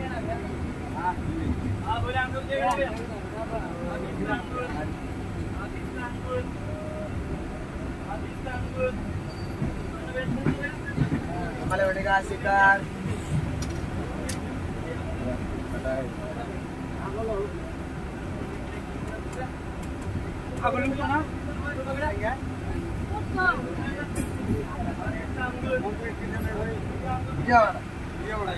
Kembali dikasihkan. Belum sana? Ya. Iya. Iya udah.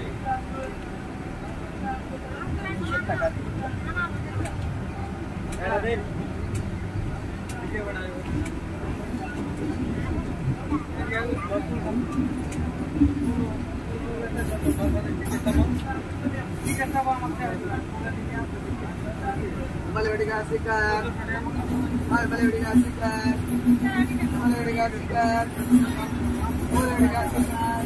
Kembali dikasihkan. Kembali dikasihkan. Kembali dikasihkan. Kembali dikasihkan.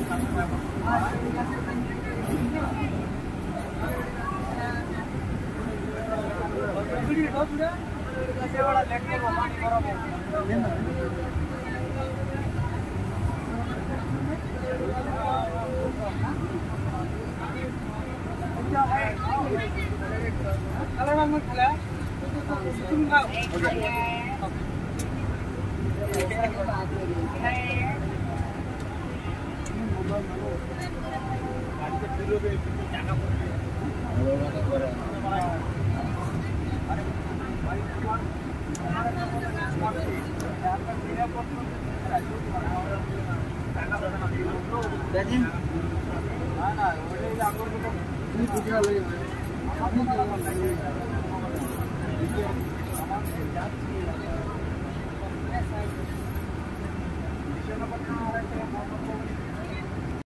Kalau bangun pula, tunggu. Jadi, mana? Udah anggur itu. Ini juga lagi. Ini